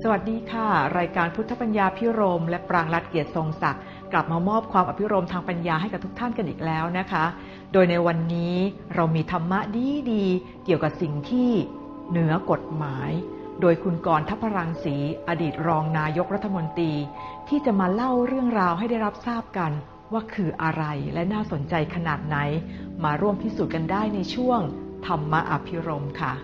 สวัสดีค่ะรายการพุทธปัญญาภิรมย์และปรางรัตน์เกียรติทรงศักดิ์กลับมามอบความอภิรมย์ทางปัญญาให้กับทุกท่านกันอีกแล้วนะคะโดยในวันนี้เรามีธรรมะดีเกี่ยวกับสิ่งที่เหนือกฎหมายโดยคุณกรณ์ ทัพพรังสีอดีตรองนายกรัฐมนตรีที่จะมาเล่าเรื่องราวให้ได้รับทราบกันว่าคืออะไรและน่าสนใจขนาดไหนมาร่วมพิสูจน์กันได้ในช่วงธรรมะอภิรมย์ค่ะ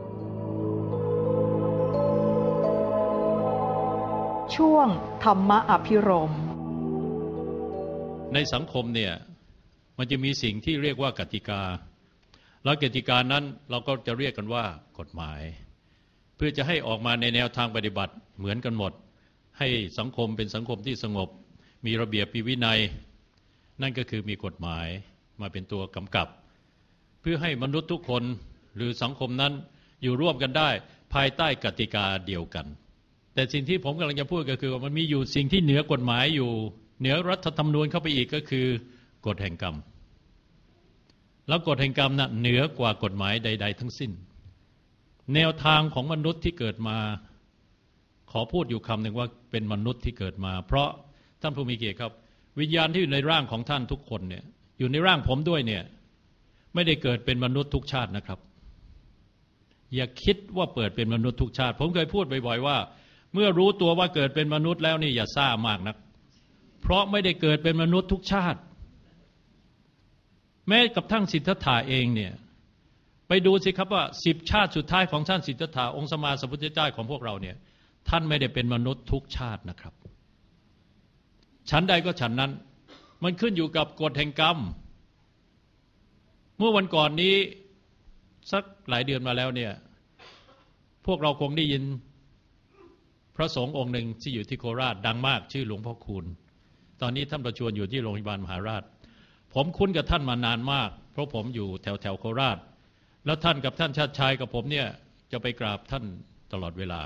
ช่วงธรรมะอภิรมย์ในสังคมเนี่ยมันจะมีสิ่งที่เรียกว่ากติกาแล้วกติกานั้นเราก็จะเรียกกันว่ากฎหมายเพื่อจะให้ออกมาในแนวทางปฏิบัติเหมือนกันหมดให้สังคมเป็นสังคมที่สงบมีระเบียบมีวินัยนั่นก็คือมีกฎหมายมาเป็นตัวกำกับเพื่อให้มนุษย์ทุกคนหรือสังคมนั้นอยู่ร่วมกันได้ภายใต้กติกาเดียวกันแต่สิ่งที่ผมกำลังจะพูดก็คือว่ามันมีอยู่สิ่งที่เหนือกฎหมายอยู่เหนือรัฐธรรมนูญเข้าไปอีกก็คือกฎแห่งกรรมแล้วกฎแห่งกรรมน่ะเหนือกว่ากฎหมายใดๆทั้งสิ้นแนวทางของมนุษย์ที่เกิดมาขอพูดอยู่คำหนึ่งว่าเป็นมนุษย์ที่เกิดมาเพราะท่านผู้มีเกียรติครับวิญญาณที่อยู่ในร่างของท่านทุกคนเนี่ยอยู่ในร่างผมด้วยเนี่ยไม่ได้เกิดเป็นมนุษย์ทุกชาตินะครับอย่าคิดว่าเปิดเป็นมนุษย์ทุกชาติผมเคยพูดบ่อยๆว่าเมื่อรู้ตัวว่าเกิดเป็นมนุษย์แล้วนี่อย่าซ่ามากนักเพราะไม่ได้เกิดเป็นมนุษย์ทุกชาติแม้กับทั้งสิทธัตถะเองเนี่ยไปดูสิครับว่า10ชาติสุดท้ายของท่านสิทธัตถะองค์สมมาสัมพุทธเจ้าของพวกเราเนี่ยท่านไม่ได้เป็นมนุษย์ทุกชาตินะครับฉันใดก็ฉันนั้นมันขึ้นอยู่กับกฎแห่งกรรมเมื่อวันก่อนนี้สักหลายเดือนมาแล้วเนี่ยพวกเราคงได้ยินพระสงฆ์องค์หนึ่งที่อยู่ที่โคราชดังมากชื่อหลวงพ่อคูณตอนนี้ท่านประชวรอยู่ที่โรงพยาบาลมหาราชผมคุ้นกับท่านมานานมากเพราะผมอยู่แถวโคราชแล้วท่านกับท่านชาติชายกับผมเนี่ยจะไปกราบท่านตลอดเวลา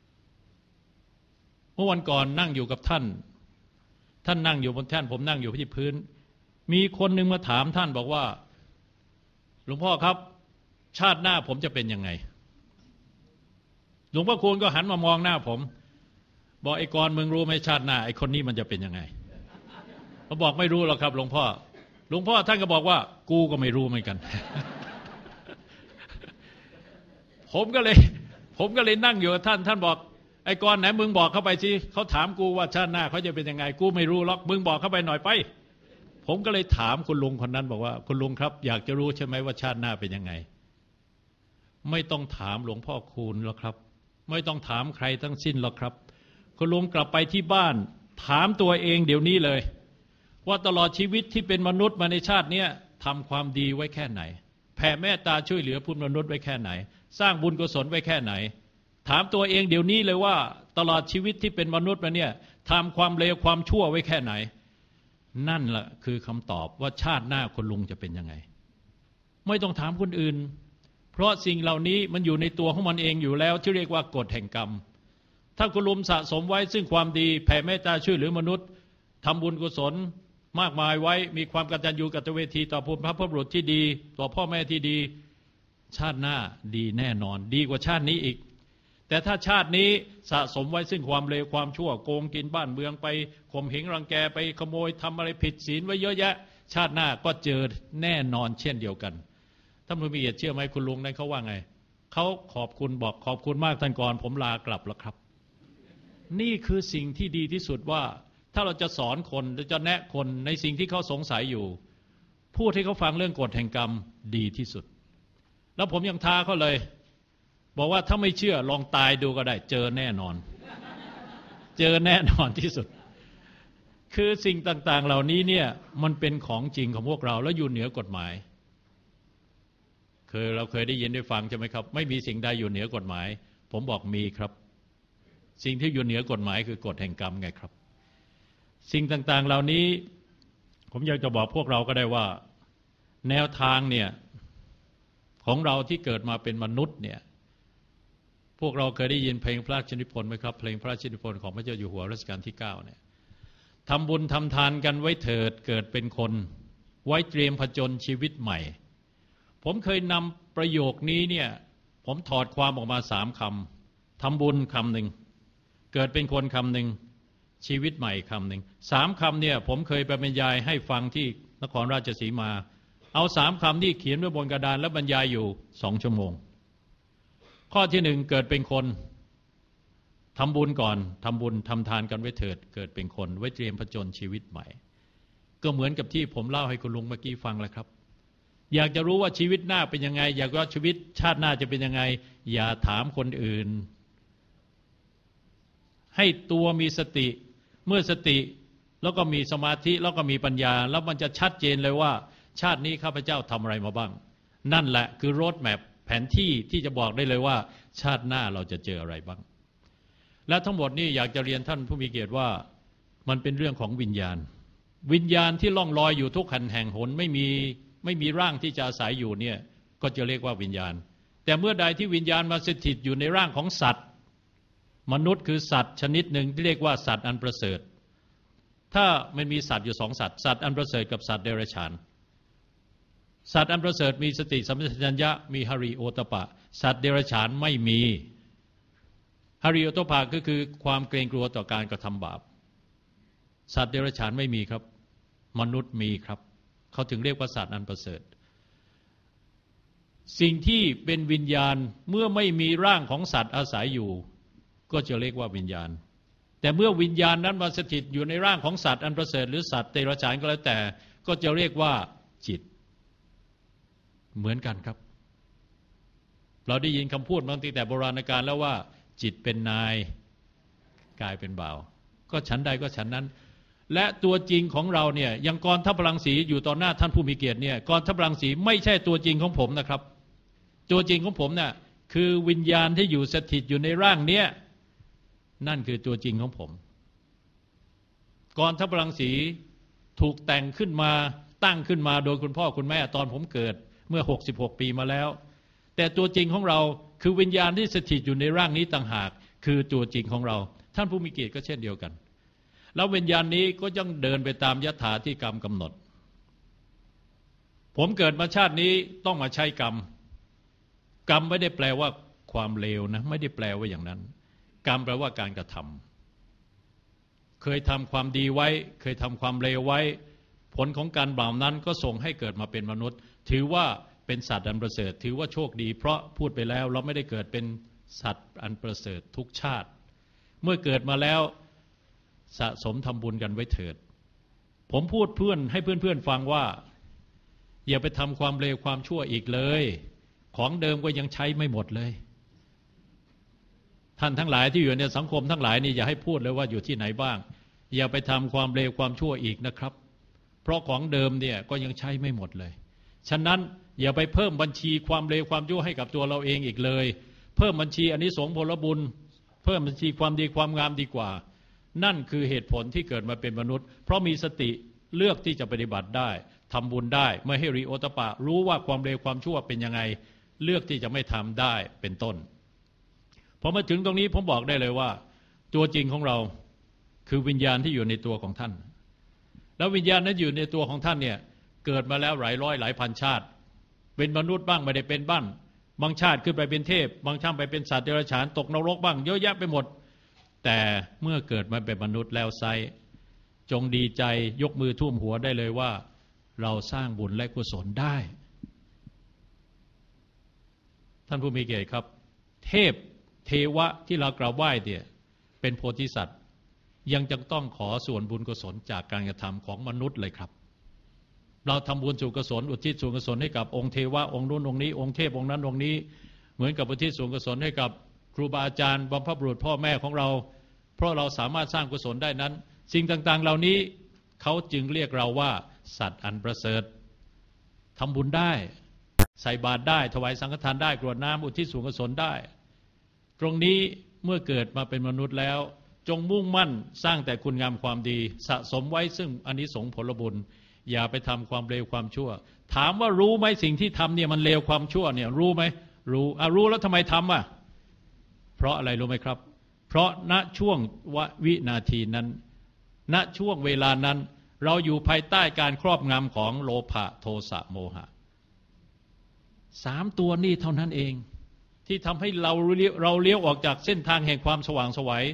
เมื่อวันก่อนนั่งอยู่กับท่านนั่งอยู่บนแท่นผมนั่งอยู่ที่พื้นมีคนหนึ่งมาถามท่านบอกว่าหลวงพ่อครับชาติหน้าผมจะเป็นยังไงหลวงพ่อคูณก็หันมามองหน้าผมบอกไอ้กรณ์มึงรู้ไหมชาติหน้าไอ้คนนี้มันจะเป็นยังไงเขาบอกไม่รู้หรอกครับหลวงพ่อท่านก็บอกว่ากูก็ไม่รู้เหมือนกัน ผมก็เลยนั่งอยู่กับท่านบอกไอ้กรณ์ไหนมึงบอกเข้าไปสิเขาถามกูว่าชาติหน้าเขาจะเป็นยังไงกูไม่รู้หรอกมึงบอกเข้าไปหน่อยไปผมก็เลยถามคุณลุงคนนั้นบอกว่าคุณลุงครับอยากจะรู้ใช่ไหมว่าชาติหน้าเป็นยังไงไม่ต้องถามหลวงพ่อคูณหรอกครับไม่ต้องถามใครทั้งสิ้นหรอกครับคุณลุงกลับไปที่บ้านถามตัวเองเดี๋ยวนี้เลยว่าตลอดชีวิตที่เป็นมนุษย์มาในชาตินี้ทำความดีไว้แค่ไหนแผ่เมตตาช่วยเหลือผู้มนุษย์ไว้แค่ไหนสร้างบุญกุศลไว้แค่ไหนถามตัวเองเดี๋ยวนี้เลยว่าตลอดชีวิตที่เป็นมนุษย์มาเนี่ยทำความเลวความชั่วไว้แค่ไหนนั่นแหละคือคำตอบว่าชาติหน้าคุณลุงจะเป็นยังไงไม่ต้องถามคนอื่นเพราะสิ่งเหล่านี้มันอยู่ในตัวของมันเองอยู่แล้วที่เรียกว่ากฎแห่งกรรมถ้าคุณลุงสะสมไว้ซึ่งความดีแผ่เมตตาช่วยเหลือมนุษย์ทำบุญกุศลมากมายไว้มีความกตัญญูกตเวทีต่อพระบุรุษที่ดีต่อพ่อแม่ที่ดีชาติหน้าดีแน่นอนดีกว่าชาตินี้อีกแต่ถ้าชาตินี้สะสมไว้ซึ่งความเลวความชั่วโกงกินบ้านเมืองไปข่มเหงรังแกไปขโมยทำอะไรผิดศีลไว้เยอะแยะชาติหน้าก็เจอแน่นอนเช่นเดียวกันท่านผู้มีเกียรติเชื่อไหมคุณลุงนั้นเขาว่าไงเขาขอบคุณบอกขอบคุณมากท่านก่อนผมลากลับแล้วครับนี่คือสิ่งที่ดีที่สุดว่าถ้าเราจะสอนคนจะแนะคนในสิ่งที่เขาสงสัยอยู่พูดให้เขาฟังเรื่องกฎแห่งกรรมดีที่สุดแล้วผมยังท้าเขาเลยบอกว่าถ้าไม่เชื่อลองตายดูก็ได้เจอแน่นอนเจอแน่นอนที่สุดคือสิ่งต่างๆเหล่านี้เนี่ยมันเป็นของจริงของพวกเราแล้วอยู่เหนือกฎหมายเราเคยได้ยินได้ฟังใช่ไหมครับไม่มีสิ่งใดอยู่เหนือกฎหมายผมบอกมีครับสิ่งที่อยู่เหนือกฎหมายคือกฎแห่งกรรมไงครับสิ่งต่างๆเหล่านี้ผมอยากจะบอกพวกเราก็ได้ว่าแนวทางเนี่ยของเราที่เกิดมาเป็นมนุษย์เนี่ยพวกเราเคยได้ยินเพลงพระราชนิพนธ์ไหมครับเพลงพระราชนิพนธ์ของพระเจ้าอยู่หัวรัชกาลที่9เนี่ยทำบุญทำทานกันไว้เถิดเกิดเป็นคนไว้เตรียมผจญชีวิตใหม่ผมเคยนำประโยคนี้เนี่ยผมถอดความออกมา3คำทำบุญคำหนึ่งเกิดเป็นคนคำหนึ่งชีวิตใหม่คำหนึ่ง3 คำเนี่ยผมเคยไปบรรยายให้ฟังที่นครราชสีมาเอา3 คำที่เขียนไว้บนกระดานแล้วบรรยายอยู่2 ชั่วโมงข้อที่1เกิดเป็นคนทำบุญก่อนทำบุญทำทานกันไว้เถิดเกิดเป็นคนไว้เตรียมผจญชีวิตใหม่ก็เหมือนกับที่ผมเล่าให้คุณลุงเมื่อกี้ฟังแล้วครับอยากจะรู้ว่าชีวิตหน้าเป็นยังไงอยากว่าชีวิตชาติหน้าจะเป็นยังไงอย่าถามคนอื่นให้ตัวมีสติเมื่อสติแล้วก็มีสมาธิแล้วก็มีปัญญาแล้วมันจะชัดเจนเลยว่าชาตินี้ข้าพเจ้าทำอะไรมาบ้างนั่นแหละคือโรดแมพแผนที่ที่จะบอกได้เลยว่าชาติหน้าเราจะเจออะไรบ้างและทั้งหมดนี้อยากจะเรียนท่านผู้มีเกียรติว่ามันเป็นเรื่องของวิญญาณวิญญาณที่ล่องลอยอยู่ทุกแห่งหนไม่มีร่างที่จะอาศัยอยู่เนี่ยก็จะเรียกว่าวิญญาณแต่เมื่อใดที่วิญญาณมาสถิตอยู่ในร่างของสัตว์มนุษย์คือสัตว์ชนิดหนึ่งที่เรียกว่าสัตว์อันประเสริฐถ้ามันมีสัตว์อยู่2 สัตว์สัตว์อันประเสริฐกับสัตว์เดรัจฉานสัตว์อันประเสริฐมีสติสัมปชัญญะมีหริโอตปะสัตว์เดรัจฉานไม่มีหริโอตปะก็คือความเกรงกลัวต่อการกระทำบาปสัตว์เดรัจฉานไม่มีครับมนุษย์มีครับเขาถึงเรียกว่าสัตว์อันประเสริฐสิ่งที่เป็นวิญญาณเมื่อไม่มีร่างของสัตว์อาศัยอยู่ก็จะเรียกว่าวิญญาณแต่เมื่อวิญญาณนั้นมาสถิตอยู่ในร่างของสัตว์อันประเสริฐหรือสัตว์เดรัจฉานก็แล้วแต่ก็จะเรียกว่าจิตเหมือนกันครับเราได้ยินคำพูดมาตั้งแต่โบราณกาลแล้วว่าจิตเป็นนายกายเป็นบ่าวก็ฉันใดก็ฉันนั้นและตัวจริงของเราเนี่ยยังกรทัพพลังสีอยู่ต่อหน้าท่านผู้มีเกียรติเนี่ยกรทัพพลังสีไม่ใช่ตัวจริงของผมนะครับตัวจริงของผมน่ะคือวิญญาณที่อยู่สถิตอยู่ในร่างเนี้ยนั่นคือตัวจริงของผมกรทัพพลังสีถูกแต่งขึ้นมาตั้งขึ้นมาโดยคุณพ่อคุณแม่ตอนผมเกิดเมื่อ66 ปีมาแล้วแต่ตัวจริงของเราคือวิญญาณที่สถิตอยู่ในร่างนี้ต่างหากคือตัวจริงของเราท่านผู้มีเกียรติก็เช่นเดียวกันแล้ววิญญาณนี้ก็ยังเดินไปตามยถาที่กรรมกำหนดผมเกิดมาชาตินี้ต้องมาใช้กรรมกรรมไม่ได้แปลว่าความเลวนะไม่ได้แปลว่าอย่างนั้นกรรมแปลว่าการกระทำเคยทำความดีไว้เคยทำความเลวไว้ผลของการบาปนั้นก็ส่งให้เกิดมาเป็นมนุษย์ถือว่าเป็นสัตว์อันประเสริฐถือว่าโชคดีเพราะพูดไปแล้วเราไม่ได้เกิดเป็นสัตว์อันประเสริฐทุกชาติเมื่อเกิดมาแล้วสะสมทำบุญกันไว้เถิดผมพูดให้เพื่อนฟังว่าอย่าไปทำความเลวความชั่วอีกเลยของเดิมก็ยังใช้ไม่หมดเลยท่านทั้งหลายที่อยู่ในสังคมทั้งหลายนี่อย่าให้พูดเลยว่าอยู่ที่ไหนบ้างอย่าไปทำความเลวความชั่วอีกนะครับเพราะของเดิมเนี่ยก็ยังใช้ไม่หมดเลยฉะนั้นอย่าไปเพิ่มบัญชีความเลวความชั่วให้กับตัวเราเองอีกเลยเพิ่มบัญชีอานิสงส์ผลบุญเพิ่มบัญชีความดีความงามดีกว่านั่นคือเหตุผลที่เกิดมาเป็นมนุษย์เพราะมีสติเลือกที่จะปฏิบัติได้ทำบุญได้เมื่อให้ริโอตปะรู้ว่าความเลวความชั่วเป็นยังไงเลือกที่จะไม่ทำได้เป็นต้นพอมาถึงตรงนี้ผมบอกได้เลยว่าตัวจริงของเราคือวิญญาณที่อยู่ในตัวของท่านแล้ววิญญาณนั้นอยู่ในตัวของท่านเนี่ยเกิดมาแล้วหลายร้อยหลายพันชาติเป็นมนุษย์บ้างไม่ได้เป็นบ้างบางชาติขึ้นไปเป็นเทพบางชาติไปเป็นสัตว์เดรัจฉานตกนรกบ้างเยอะแยะไปหมดแต่เมื่อเกิดมาเป็นมนุษย์แล้วไซจงดีใจยกมือท่วมหัวได้เลยว่าเราสร้างบุญและกุศลได้ท่านผู้มีเกียรติครับเทพเทวะที่เรากราบไหว้เนี่ยเป็นโพธิสัตว์ยังจะต้องขอส่วนบุญกุศลจากการกระทำของมนุษย์เลยครับเราทำบุญส่วนกุศลอุทิศส่วนกุศลให้กับองค์เทวะองค์นู้นองค์นี้องค์เทพองค์นั้นองค์นี้เหมือนกับอุทิศส่วนกุศลให้กับครูบาอาจารย์บรรพบุรุษพ่อแม่ของเราเพราะเราสามารถสร้างกุศลได้นั้นสิ่งต่างๆเหล่านี้เขาจึงเรียกเราว่าสัตว์อันประเสริฐทำบุญได้ใส่บาตรได้ถวายสังฆทานได้กรวดน้ำอุทิศส่วนกุศลได้ตรงนี้เมื่อเกิดมาเป็นมนุษย์แล้วจงมุ่งมั่นสร้างแต่คุณงามความดีสะสมไว้ซึ่งอานิสงส์ผลบุญอย่าไปทำความเลวความชั่วถามว่ารู้ไหมสิ่งที่ทำเนี่ยมันเลวความชั่วเนี่ยรู้ไหมรู้แล้วทำไมทำเพราะอะไรรู้ไหมครับเพราะณช่วงวินาทีนั้นณช่วงเวลานั้นเราอยู่ภายใต้การครอบงำของโลภะโทสะโมหะ3 ตัวนี้เท่านั้นเองที่ทำให้เราเลี้ยวออกจากเส้นทางแห่งความสว่างไสว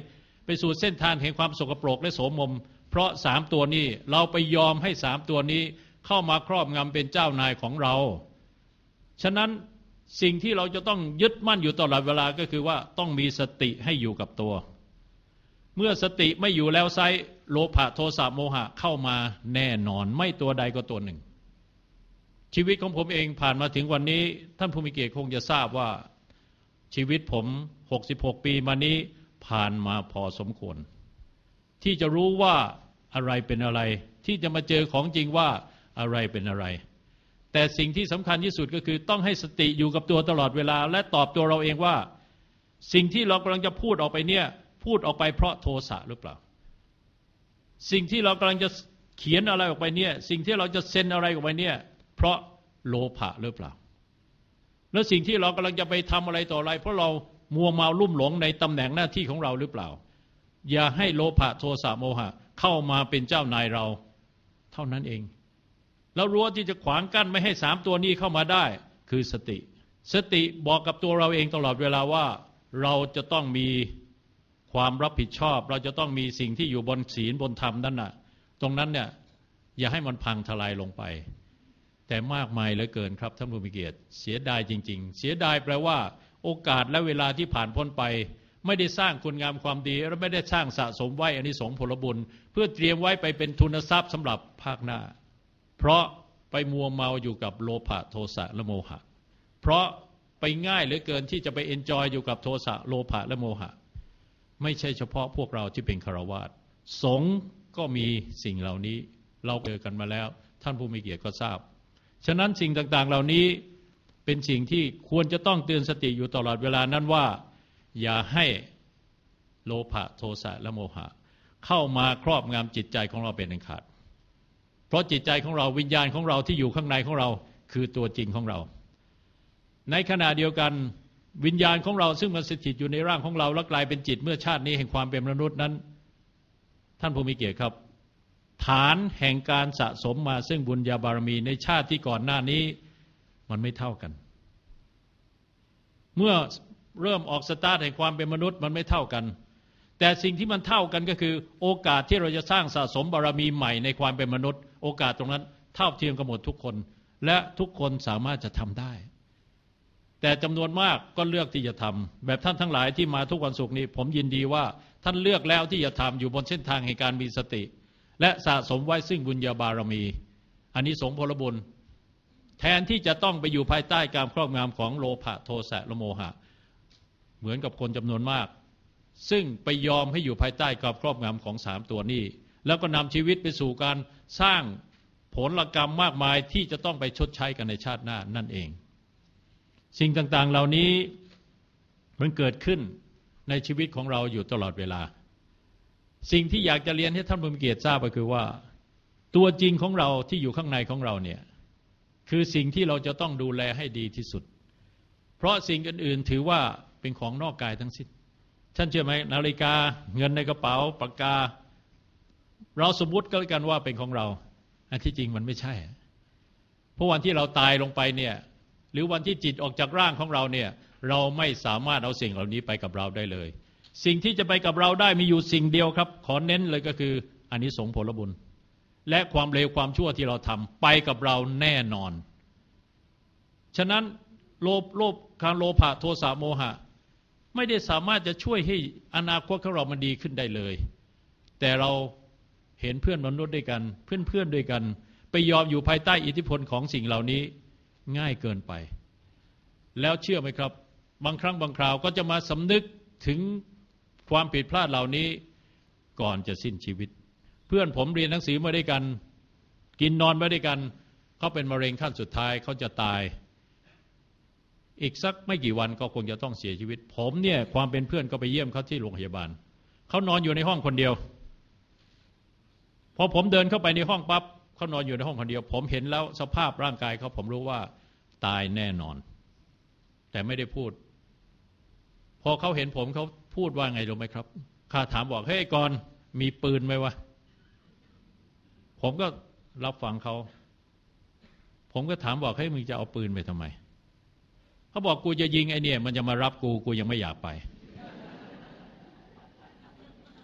ไปสู่เส้นทางแห่งความสกปรกและโสมมเพราะสามตัวนี้เราไปยอมให้สามตัวนี้เข้ามาครอบงำเป็นเจ้านายของเราฉะนั้นสิ่งที่เราจะต้องยึดมั่นอยู่ตลอดเวลาก็คือว่าต้องมีสติให้อยู่กับตัวเมื่อสติไม่อยู่แล้วไซโลภะโทสะโมหะเข้ามาแน่นอนไม่ตัวใดก็ตัวหนึ่งชีวิตของผมเองผ่านมาถึงวันนี้ท่านผู้มีเกียรติคงจะทราบว่าชีวิตผม66 ปีมานี้ผ่านมาพอสมควรที่จะรู้ว่าอะไรเป็นอะไรที่จะมาเจอของจริงว่าอะไรเป็นอะไรแต่สิ่งที่สำคัญที่สุดก็คือต้องให้สติอยู่กับตัวตลอดเวลาและตอบตัวเราเองว่าสิ่งที่เรากำลังจะพูดออกไปเนี่ยพูดออกไปเพราะโทสะหรือเปล่าสิ่งที่เรากำลังจะเขียนอะไรออกไปเนี่ยสิ่งที่เราจะเซ็นอะไรออกไปเนี่ยเพราะโลภะหรือเปล่าแล้วสิ่งที่เรากำลังจะไปทำอะไรต่ออะไรเพราะเรามัวเมาลุ่มหลงในตำแหน่งหน้าที่ของเราหรือเปล่าอย่าให้โลภะโทสะโมหะเข้ามาเป็นเจ้านายเราเท่านั้นเองแล้วรั้วที่จะขวางกั้นไม่ให้สามตัวนี้เข้ามาได้คือสติสติบอกกับตัวเราเองตลอดเวลาว่าเราจะต้องมีความรับผิดชอบเราจะต้องมีสิ่งที่อยู่บนศีลบนธรรมนั่นน่ะตรงนั้นเนี่ยอย่าให้มันพังทลายลงไปแต่มากมายเหลือเกินครับท่านผู้มีเกียรติเสียดายจริงๆเสียดายแปลว่าโอกาสและเวลาที่ผ่านพ้นไปไม่ได้สร้างคุณงามความดีและไม่ได้สร้างสะสมไว้อานิสงส์ผลบุญเพื่อเตรียมไว้ไปเป็นทุนทรัพย์สำหรับภาคหน้าเพราะไปมัวเมาอยู่กับโลภะโทสะและโมหะเพราะไปง่ายเหลือเกินที่จะไปเอนจอยอยู่กับโทสะโลภะและโมหะไม่ใช่เฉพาะพวกเราที่เป็นฆราวาสสงฆ์ก็มีสิ่งเหล่านี้เราเจอกันมาแล้วท่านผู้มีเกียรติก็ทราบฉะนั้นสิ่งต่างๆเหล่านี้เป็นสิ่งที่ควรจะต้องเตือนสติอยู่ตลอดเวลานั้นว่าอย่าให้โลภะโทสะและโมหะเข้ามาครอบงำจิตใจของเราเป็นอันขาดเพราะจิตใจของเราวิญญาณของเราที่อยู่ข้างในของเราคือตัวจริงของเราในขณะเดียวกันวิญญาณของเราซึ่งมันสถิตอยู่ในร่างของเราและกลายเป็นจิตเมื่อชาตินี้แห่งความเป็นมนุษย์นั้นท่านผู้มีเกียรติครับฐานแห่งการสะสมมาซึ่งบุญญาบารมีในชาติที่ก่อนหน้านี้มันไม่เท่ากันเมื่อเริ่มออกสตาร์ทแห่งความเป็นมนุษย์มันไม่เท่ากันแต่สิ่งที่มันเท่ากันก็คือโอกาสที่เราจะสร้างสะสมบารมีใหม่ในความเป็นมนุษย์โอกาสตรงนั้นเท่าเทียมกันหมดทุกคนและทุกคนสามารถจะทำได้แต่จำนวนมากก็เลือกที่จะทำแบบท่านทั้งหลายที่มาทุกวันศุกร์นี้ผมยินดีว่าท่านเลือกแล้วที่จะทำอยู่บนเส้นทางแห่งการมีสติและสะสมไว้ซึ่งบุญญาบารมีอานิสงส์ผลบุญแทนที่จะต้องไปอยู่ภายใต้การครอบงำของโลภะโทสะและโมหะเหมือนกับคนจำนวนมากซึ่งไปยอมให้อยู่ภายใต้การครอบงำของสามตัวนี้แล้วก็นำชีวิตไปสู่การสร้างผลกรรมมากมายที่จะต้องไปชดใช้กันในชาติหน้านั่นเองสิ่งต่างๆเหล่านี้มันเกิดขึ้นในชีวิตของเราอยู่ตลอดเวลาสิ่งที่อยากจะเรียนให้ท่านผู้มีเกียรติทราบก็คือว่าตัวจริงของเราที่อยู่ข้างในของเราเนี่ยคือสิ่งที่เราจะต้องดูแลให้ดีที่สุดเพราะสิ่งอื่นๆถือว่าเป็นของนอกกายทั้งสิ้นท่านเชื่อไหมนาฬิกาเงินในกระเป๋าปากกาเราสมมุติก็แล้วกันว่าเป็นของเราอันที่จริงมันไม่ใช่เพราะวันที่เราตายลงไปเนี่ยหรือวันที่จิตออกจากร่างของเราเนี่ยเราไม่สามารถเอาสิ่งเหล่านี้ไปกับเราได้เลยสิ่งที่จะไปกับเราได้มีอยู่สิ่งเดียวครับขอเน้นเลยก็คืออานิสงส์ผลบุญและความเลวความชั่วที่เราทำไปกับเราแน่นอนฉะนั้นการโลภะโทสะโมหะไม่ได้สามารถจะช่วยให้อนาคตของเรามันดีขึ้นได้เลยแต่เราเห็นเพื่อนมนุษย์ด้วยกันเพื่อนด้วยกันไปยอมอยู่ภายใต้อิทธิพลของสิ่งเหล่านี้ง่ายเกินไปแล้วเชื่อไหมครับบางครั้งบางคราวก็จะมาสำนึกถึงความผิดพลาดเหล่านี้ก่อนจะสิ้นชีวิตเพื่อนผมเรียนหนังสือมาด้วยกันกินนอนมาด้วยกันเขาเป็นมะเร็งขั้นสุดท้ายเขาจะตายอีกสักไม่กี่วันก็คงจะต้องเสียชีวิตผมเนี่ยความเป็นเพื่อนก็ไปเยี่ยมเขาที่โรงพยาบาลเขานอนอยู่ในห้องคนเดียวพอผมเดินเข้าไปในห้องปั๊บเขานอนอยู่ในห้องคนเดียวผมเห็นแล้วสภาพร่างกายเขาผมรู้ว่าตายแน่นอนแต่ไม่ได้พูดพอเขาเห็นผมเขาพูดว่าไงรู้ไหมครับข้าถามบอกเฮ้ยก่อนมีปืนไหมวะผมก็รับฟังเขาผมก็ถามบอกเฮ้ยมึงจะเอาปืนไปทำไมเขาบอกกูจะยิงไอ้เนี่ยมันจะมารับกูยังไม่อยากไป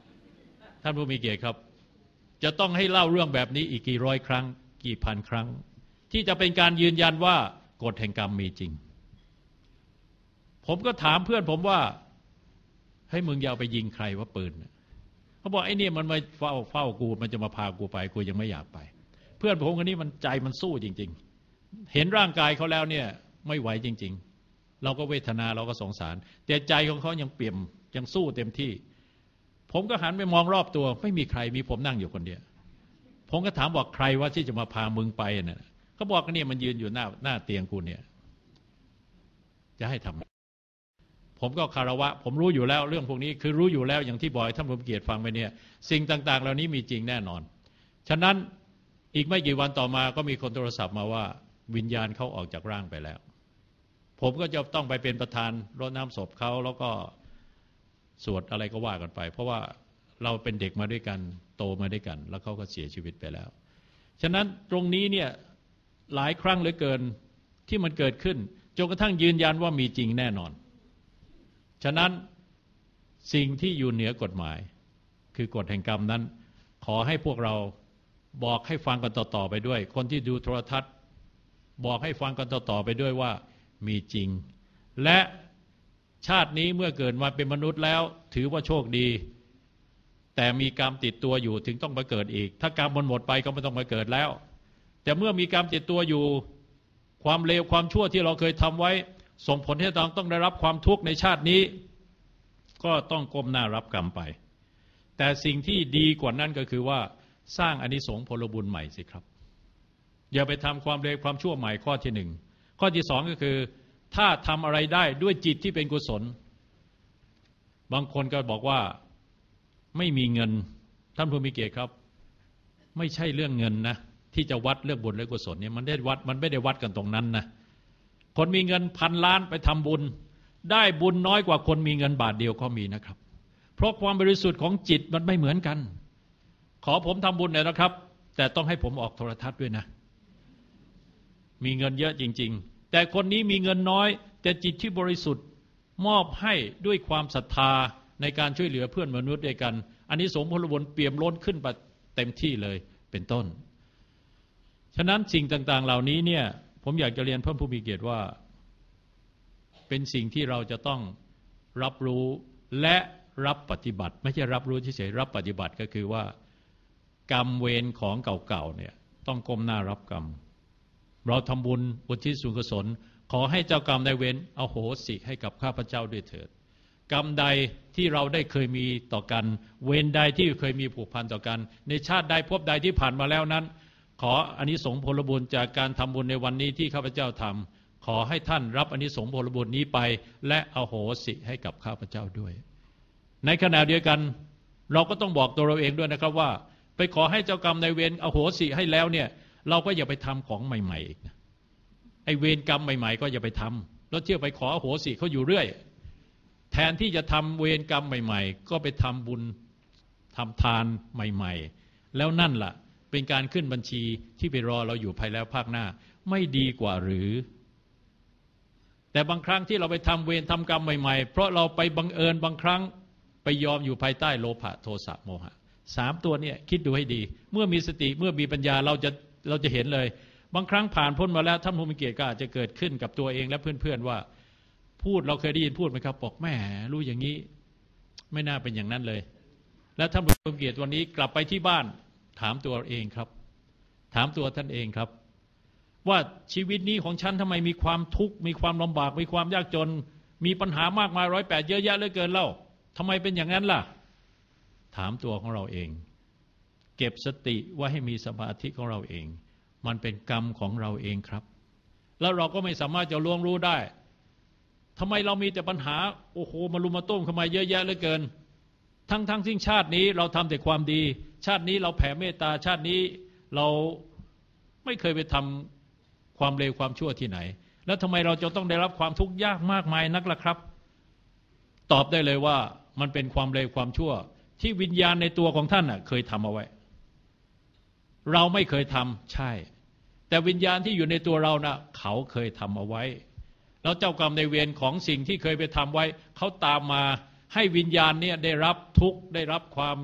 ท่านผู้มีเกียรติครับจะต้องให้เล่าเรื่องแบบนี้อีกกี่ร้อยครั้งกี่พันครั้งที่จะเป็นการยืนยันว่ากฎแห่งกรรมมีจริงผมก็ถามเพื่อนผมว่าให้มึงอย่าไปยิงใครว่าปืนเขาบอกไอ้นี่มันมาเฝ้ากูมันจะมาพากูไปกูยังไม่อยากไปเพื่อนผมคนนี้มันใจมันสู้จริงๆเห็นร่างกายเขาแล้วเนี่ยไม่ไหวจริงๆเราก็เวทนาเราก็สงสารแต่ใจของเขายังเปี่ยมยังสู้เต็มที่ผมก็หันไปมองรอบตัวไม่มีใครมีผมนั่งอยู่คนเดียวผมก็ถามบอกใครว่าที่จะมาพามึงไปเนี่ยเขาบอกว่าเนี่ยมันยืนอยู่หน้าเตียงกูเนี่ยจะให้ทำผมก็คารวะผมรู้อยู่แล้วเรื่องพวกนี้คือรู้อยู่แล้วอย่างที่บอกท่านผู้มีเกียรติฟังไปเนี่ยสิ่งต่างๆเหล่านี้มีจริงแน่นอนฉะนั้นอีกไม่กี่วันต่อมาก็มีคนโทรศัพท์มาว่าวิญญาณเขาออกจากร่างไปแล้วผมก็จะต้องไปเป็นประธานรดน้ำศพเขาแล้วก็สวดอะไรก็ว่ากันไปเพราะว่าเราเป็นเด็กมาด้วยกันโตมาด้วยกันแล้วเขาก็เสียชีวิตไปแล้วฉะนั้นตรงนี้เนี่ยหลายครั้งเหลือเกินที่มันเกิดขึ้นจนกระทั่งยืนยันว่ามีจริงแน่นอนฉะนั้นสิ่งที่อยู่เหนือกฎหมายคือกฎแห่งกรรมนั้นขอให้พวกเราบอกให้ฟังกันต่อๆไปด้วยคนที่ดูโทรทัศน์บอกให้ฟังกันต่อๆไปด้วยว่ามีจริงและชาตินี้เมื่อเกิดมาเป็นมนุษย์แล้วถือว่าโชคดีแต่มีกรรมติดตัวอยู่ถึงต้องมาเกิดอีกถ้ากรรมมันหมดไปก็ไม่ต้องมาเกิดแล้วแต่เมื่อมีกรรมติดตัวอยู่ความเลวความชั่วที่เราเคยทำไว้ส่งผลให้เราต้องได้รับความทุกข์ในชาตินี้ก็ต้องก้มหน้ารับกรรมไปแต่สิ่งที่ดีกว่านั้นก็คือว่าสร้างอานิสงส์ผลบุญใหม่สิครับอย่าไปทำความเลวความชั่วใหม่ข้อที่หนึ่งข้อที่สองก็คือถ้าทำอะไรได้ด้วยจิตที่เป็นกุศลบางคนก็บอกว่าไม่มีเงินท่านผู้มีเกียรติครับไม่ใช่เรื่องเงินนะที่จะวัดเรื่องบุญและกุศลเนี่ยมันไม่ได้วัดกันตรงนั้นนะคนมีเงิน1,000 ล้านไปทำบุญได้บุญน้อยกว่าคนมีเงินบาทเดียวก็มีนะครับเพราะความบริสุทธิ์ของจิตมันไม่เหมือนกันขอผมทำบุญหน่อยนะครับแต่ต้องให้ผมออกโทรทัศน์ด้วยนะมีเงินเยอะจริงๆแต่คนนี้มีเงินน้อยแต่จิตที่บริสุทธิ์มอบให้ด้วยความศรัทธาในการช่วยเหลือเพื่อนมนุษย์ด้วยกันอันนี้สมผลบุญเปี่ยมล้นขึ้นไปเต็มที่เลยเป็นต้นฉะนั้นสิ่งต่างๆเหล่านี้เนี่ยผมอยากจะเรียนเพิ่มผู้มีเกียรติว่าเป็นสิ่งที่เราจะต้องรับรู้และรับปฏิบัติไม่ใช่รับรู้เฉยๆรับปฏิบัติก็คือว่ากรรมเวรของเก่าๆเนี่ยต้องก้มหน้ารับกรรมเราทำบุญอุทิศส่วนกุศลขอให้เจ้ากรรมนายเวรอโหสิให้กับข้าพเจ้าด้วยเถิดกรรมใดที่เราได้เคยมีต่อกันเวรใดที่เคยมีผูกพันต่อกันในชาติใดภพใดที่ผ่านมาแล้วนั้นขออานิสงส์ผลบุญจากการทำบุญในวันนี้ที่ข้าพเจ้าทำขอให้ท่านรับอานิสงส์ผลบุญนี้ไปและอโหสิให้กับข้าพเจ้าด้วยในขณะเดียวกันเราก็ต้องบอกตัวเราเองด้วยนะครับว่าไปขอให้เจ้ากรรมนายเวรอโหสิให้แล้วเนี่ยเราก็อย่าไปทำของใหม่ๆอีกนะไอเวรกรรมใหม่ๆก็อย่าไปทำแล้วเที่ยวไปขออโหสิเขาอยู่เรื่อยแทนที่จะทำเวรกรรมใหม่ๆก็ไปทำบุญทำทานใหม่ๆแล้วนั่นล่ะเป็นการขึ้นบัญชีที่ไปรอเราอยู่ภายแล้วภาคหน้าไม่ดีกว่าหรือแต่บางครั้งที่เราไปทำเวรทำกรรมใหม่ๆเพราะเราไปบังเอิญบางครั้งไปยอมอยู่ภายใต้โลภะโทสะโมหะ3ตัวเนี่ยคิดดูให้ดีเมื่อมีสติเมื่อมีปัญญาเราจะเห็นเลยบางครั้งผ่านพ้นมาแล้วท่านผู้มีเกียรติก็อาจจะเกิดขึ้นกับตัวเองและเพื่อนๆว่าพูดเราเคยได้ยินพูดไหมครับบอกแม่รู้อย่างนี้ไม่น่าเป็นอย่างนั้นเลยแล้วท่านผู้มีเกียรติวันนี้กลับไปที่บ้านถามตัวเองครับถามตัวท่านเองครับว่าชีวิตนี้ของฉันทำไมมีความทุกข์มีความลำบากมีความยากจนมีปัญหามากมาย108เยอะแยะเหลือเกินเล่าทำไมเป็นอย่างนั้นล่ะถามตัวของเราเองเก็บสติว่าให้มีสมาธิของเราเองมันเป็นกรรมของเราเองครับแล้วเราก็ไม่สามารถจะล่วงรู้ได้ทำไมเรามีแต่ปัญหาโอ้โหมารุมมาตุ้มเข้ามาเยอะแยะเหลือเกินทั้งที่ชาตินี้เราทำแต่ความดีชาตินี้เราแผ่เมตตาชาตินี้เราไม่เคยไปทำความเลวความชั่วที่ไหนแล้วทำไมเราจะต้องได้รับความทุกข์ยากมากมายนักล่ะครับตอบได้เลยว่ามันเป็นความเลวความชั่วที่วิญญาณในตัวของท่านเคยทำเอาไว้เราไม่เคยทำใช่แต่วิญญาณที่อยู่ในตัวเราเขาเคยทำเอาไว้แล้วเจ้ากรรมในเวรของสิ่งที่เคยไปทำไว้เขาตามมาให้วิญญาณเนี่ยได้รับทุกข์ได้รับความ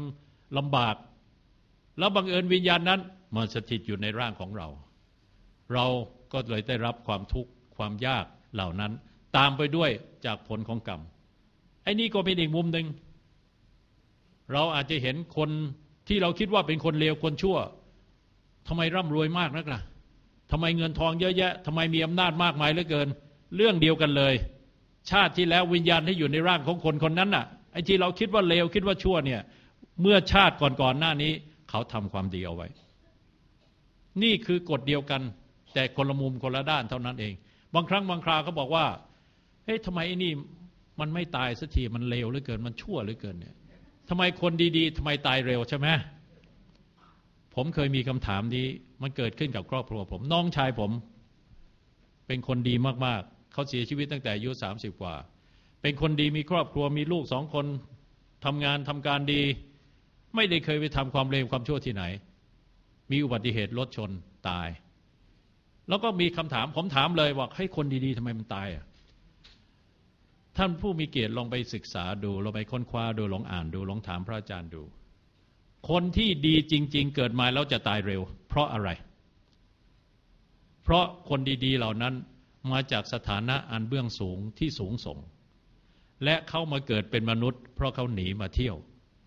ลำบากแล้วบังเอิญวิญญาณนั้นมาสถิตอยู่ในร่างของเราเราก็เลยได้รับความทุกข์ความยากเหล่านั้นตามไปด้วยจากผลของกรรมไอ้นี่ก็เป็นอีกมุมหนึ่งเราอาจจะเห็นคนที่เราคิดว่าเป็นคนเลวคนชั่วทำไมร่ำรวยมากนักล่ะทำไมเงินทองเยอะแยะทำไมมีอำนาจมากมายเหลือเกินเรื่องเดียวกันเลยชาติที่แล้ววิญญาณที่อยู่ในร่างของคนคนนั้นน่ะไอ้ที่เราคิดว่าเลวคิดว่าชั่วเนี่ยเมื่อชาติก่อนหน้านี้เขาทำความดีเอาไว้นี่คือกฎเดียวกันแต่คนละมุมคนละด้านเท่านั้นเองบางครั้งบางคราวเขาบอกว่าเฮ้ยทำไมไอ้นี่มันไม่ตายสักทีมันเลวเหลือเกินมันชั่วเหลือเกินเนี่ยทำไมคนดีๆทำไมตายเร็วใช่ไหมผมเคยมีคำถามนี้มันเกิดขึ้นกับครอบครัวผมน้องชายผมเป็นคนดีมากๆเขาเสียชีวิตตั้งแต่อายุ30 กว่าเป็นคนดีมีครอบครัวมีลูก2 คนทำงานทำการดีไม่ได้เคยไปทำความเลวความชั่วที่ไหนมีอุบัติเหตุรถชนตายแล้วก็มีคำถามผมถามเลยว่าให้คนดีๆทำไมมันตายอ่ะท่านผู้มีเกียรติลองไปศึกษาดูลองไปค้นคว้าดูลองอ่านดูลองถามพระอาจารย์ดูคนที่ดีจริงๆเกิดมาแล้วจะตายเร็วเพราะอะไรเพราะคนดีๆเหล่านั้นมาจากสถานะอันเบื้องสูงที่สูงส่งและเข้ามาเกิดเป็นมนุษย์เพราะเขาหนีมาเที่ยว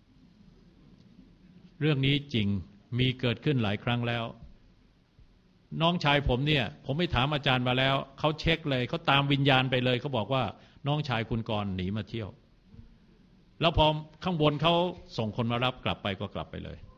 เรื่องนี้จริงมีเกิดขึ้นหลายครั้งแล้วน้องชายผมเนี่ยผมไปถามอาจารย์มาแล้วเขาเช็คเลยเขาตามวิญญาณไปเลยเขาบอกว่าน้องชายคุณกรณ์หนีมาเที่ยวแล้วพอข้างบนเขาส่งคนมารับกลับไปก็กลับไปเลย